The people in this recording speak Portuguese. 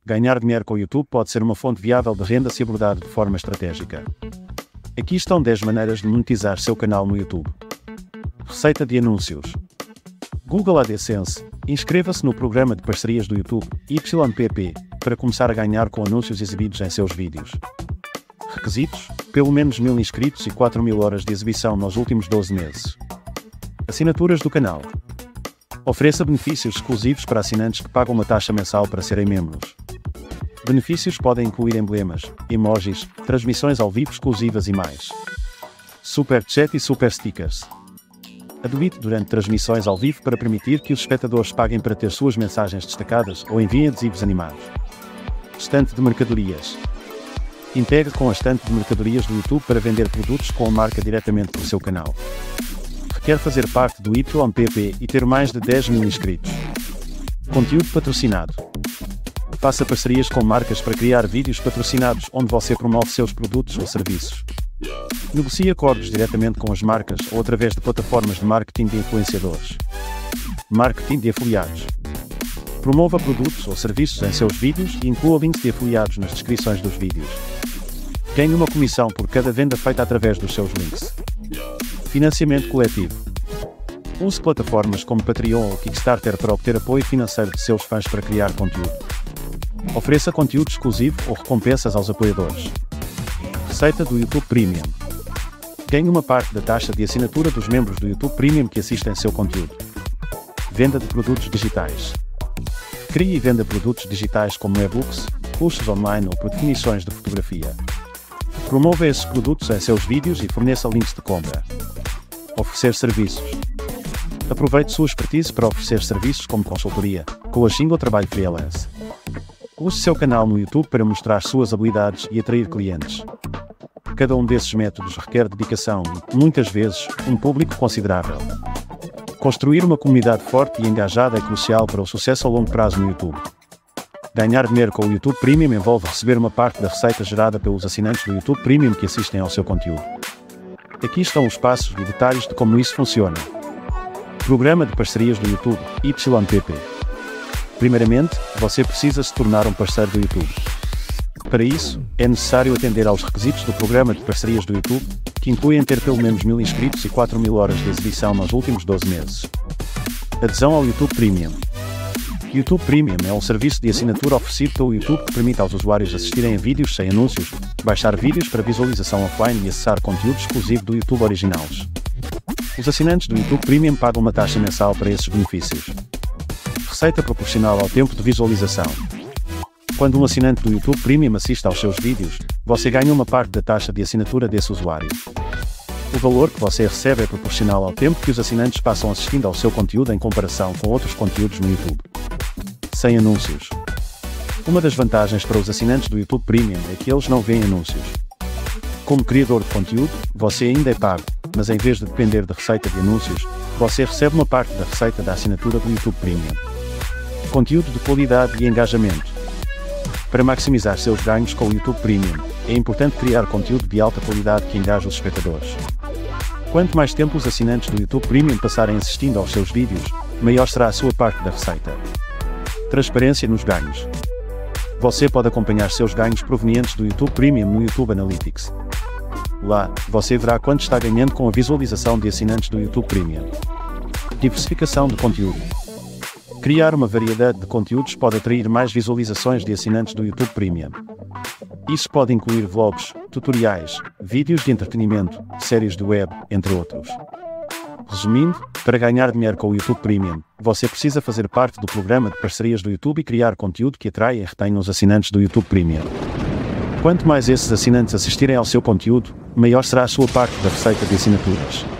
Ganhar dinheiro com o YouTube pode ser uma fonte viável de renda se abordado de forma estratégica. Aqui estão 10 maneiras de monetizar seu canal no YouTube. Receita de anúncios. Google AdSense. Inscreva-se no programa de parcerias do YouTube, YPP, para começar a ganhar com anúncios exibidos em seus vídeos. Requisitos: pelo menos 1000 inscritos e 4000 horas de exibição nos últimos 12 meses. Assinaturas do canal. Ofereça benefícios exclusivos para assinantes que pagam uma taxa mensal para serem membros. Benefícios podem incluir emblemas, emojis, transmissões ao vivo exclusivas e mais. Super Chat e Super Stickers. Habilite durante transmissões ao vivo para permitir que os espectadores paguem para ter suas mensagens destacadas ou enviem adesivos animados. Estante de mercadorias. Integre com a estante de mercadorias do YouTube para vender produtos com a marca diretamente para o seu canal. Requer fazer parte do YPP e ter mais de 10.000 inscritos. Conteúdo patrocinado. Faça parcerias com marcas para criar vídeos patrocinados onde você promove seus produtos ou serviços. Negocie acordos diretamente com as marcas ou através de plataformas de marketing de influenciadores. Marketing de afiliados. Promova produtos ou serviços em seus vídeos e inclua links de afiliados nas descrições dos vídeos. Ganhe uma comissão por cada venda feita através dos seus links. Financiamento coletivo. Use plataformas como Patreon ou Kickstarter para obter apoio financeiro de seus fãs para criar conteúdo. Ofereça conteúdo exclusivo ou recompensas aos apoiadores. Receita do YouTube Premium. Ganhe uma parte da taxa de assinatura dos membros do YouTube Premium que assistem seu conteúdo. Venda de produtos digitais. Crie e venda produtos digitais como e-books, cursos online ou por definições de fotografia. Promova esses produtos em seus vídeos e forneça links de compra. Oferecer serviços. Aproveite sua expertise para oferecer serviços como consultoria, coaching ou trabalho freelance. Use seu canal no YouTube para mostrar suas habilidades e atrair clientes. Cada um desses métodos requer dedicação e, muitas vezes, um público considerável. Construir uma comunidade forte e engajada é crucial para o sucesso a longo prazo no YouTube. Ganhar dinheiro com o YouTube Premium envolve receber uma parte da receita gerada pelos assinantes do YouTube Premium que assistem ao seu conteúdo. Aqui estão os passos e detalhes de como isso funciona. Programa de parcerias do YouTube, YPP. Primeiramente, você precisa se tornar um parceiro do YouTube. Para isso, é necessário atender aos requisitos do programa de parcerias do YouTube, que incluem ter pelo menos 1000 inscritos e 4000 horas de exibição nos últimos 12 meses. Adesão ao YouTube Premium. YouTube Premium é um serviço de assinatura oferecido pelo YouTube que permite aos usuários assistirem a vídeos sem anúncios, baixar vídeos para visualização offline e acessar conteúdo exclusivo do YouTube originais. Os assinantes do YouTube Premium pagam uma taxa mensal para esses benefícios. Receita proporcional ao tempo de visualização. Quando um assinante do YouTube Premium assiste aos seus vídeos, você ganha uma parte da taxa de assinatura desse usuário. O valor que você recebe é proporcional ao tempo que os assinantes passam assistindo ao seu conteúdo em comparação com outros conteúdos no YouTube. Sem anúncios. Uma das vantagens para os assinantes do YouTube Premium é que eles não veem anúncios. Como criador de conteúdo, você ainda é pago, mas em vez de depender da receita de anúncios, você recebe uma parte da receita da assinatura do YouTube Premium. Conteúdo de qualidade e engajamento. Para maximizar seus ganhos com o YouTube Premium, é importante criar conteúdo de alta qualidade que engaje os espectadores. Quanto mais tempo os assinantes do YouTube Premium passarem assistindo aos seus vídeos, maior será a sua parte da receita. Transparência nos ganhos. Você pode acompanhar seus ganhos provenientes do YouTube Premium no YouTube Analytics. Lá, você verá quanto está ganhando com a visualização de assinantes do YouTube Premium. Diversificação de conteúdo. Criar uma variedade de conteúdos pode atrair mais visualizações de assinantes do YouTube Premium. Isso pode incluir vlogs, tutoriais, vídeos de entretenimento, séries de web, entre outros. Resumindo, para ganhar dinheiro com o YouTube Premium, você precisa fazer parte do programa de parcerias do YouTube e criar conteúdo que atrai e retenha os assinantes do YouTube Premium. Quanto mais esses assinantes assistirem ao seu conteúdo, maior será a sua parte da receita de assinaturas.